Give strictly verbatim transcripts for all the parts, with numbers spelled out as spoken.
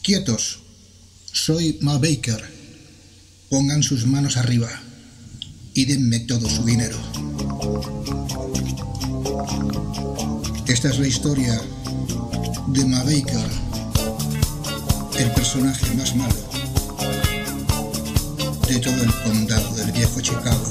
Quietos, soy Ma Baker. Pongan sus manos arriba y denme todo su dinero. Esta es la historia de Ma Baker, el personaje más malo de todo el condado del viejo Chicago.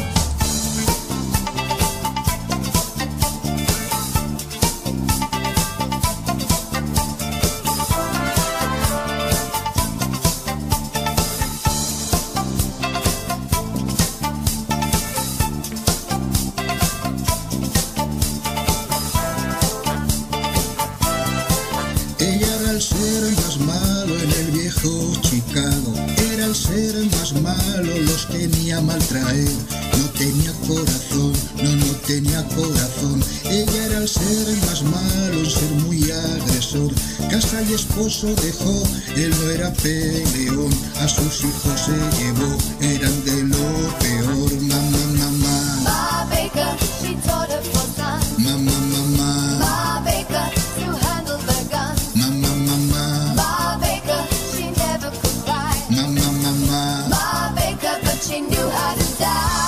El ser más malo en el viejo Chicago, era el ser más malo, los tenía mal traer, no tenía corazón, no, no tenía corazón. Ella era el ser más malo, un ser muy agresor, casa y esposo dejó, él no era peleón, a sus hijos se llevó, eran de lo peor. Mamá, mamá, Ma Baker, she taught her four sons. mamá, mamá, Ma Baker, to handle the gun. mamá, mamá, Ma Baker, she never could cry. mamá, mamá. Ma Baker, but she knew how to die.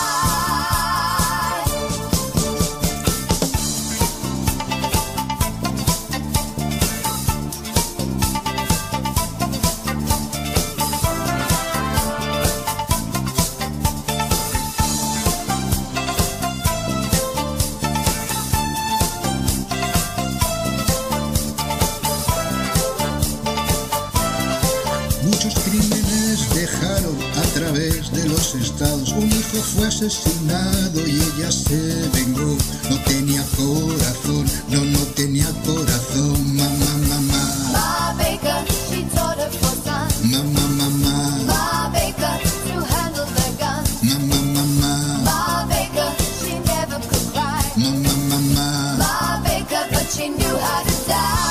Muchos crímenes dejaron a través de los estados. Un hijo fue asesinado y ella se vengó. No tenía corazón, no, no tenía corazón. Mamá, mamá, Ma Baker, she taught her four sons. mamá, mamá, Ma Baker, to handle the gun. mamá, mamá, Ma Baker, she never could cry. mamá, mamá. Ma Baker, but she knew how to die.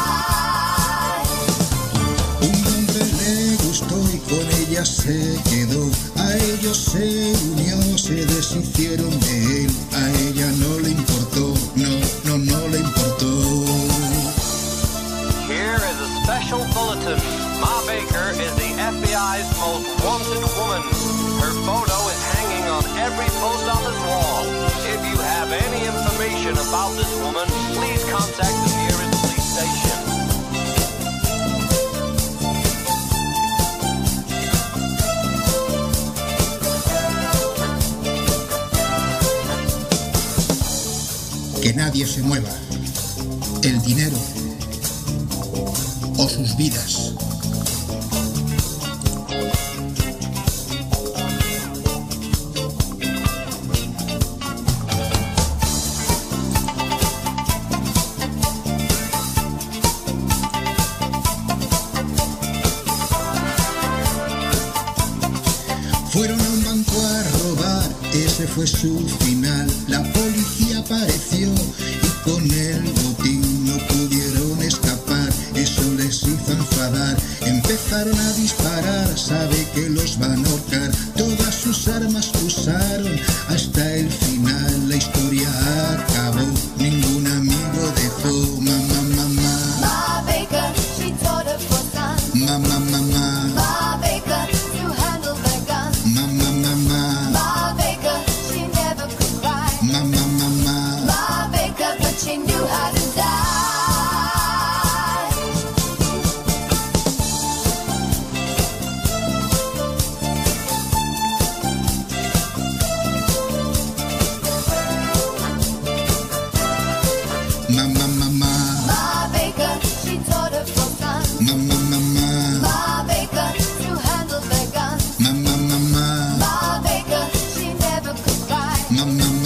Un hombre le gustó y con ella se quedó. A ellos se unió, se deshicieron de él. A ella no le importó, no, no, no le importó. Here is a special bulletin. Ma Baker is the F B I's most wanted woman. Her photo is hanging on every post office wall. If you have any information about this woman, please contact the nearest police station. Que nadie se mueva. El dinero o sus vidas. Fueron a un banco a robar, ese fue su final. La policía apareció y con el botín no pudieron escapar. Eso les hizo enfadar, empezaron a disparar. Sabe que los van a ahorcar, todas sus armas usaron hasta el final. La historia acabó, ningún amigo dejó. Mamá, mamá, Ma Baker, she taught her four sons. mamá, mamá, Ma Baker, to handle the gun. mamá, mamá, Ma Baker, she never could cry. mamá, mamá. Ma Baker, but she knew how to die. Mamá, mamá, Ma Baker, she taught her four sons. mamá, mamá, Ma Baker, to handle the gun. mamá, mamá, Ma Baker, she never could cry. mamá,